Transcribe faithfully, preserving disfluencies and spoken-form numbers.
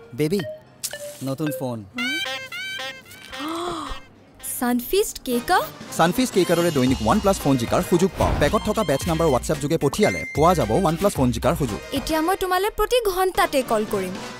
baby নতুন phone Sunfeast কেকা Sunfeast কেকাৰৰে দৈনিক OnePlus ফোন জিকাৰ সুযোগ পাও পেকত থকা বেচ নাম্বাৰ WhatsApp যোগে পঠিয়ালে পোৱা যাব OnePlus ফোন জিকাৰ সুযোগ এতিয়া মই তোমালে প্ৰতি ঘণ্টাতে কল কৰিম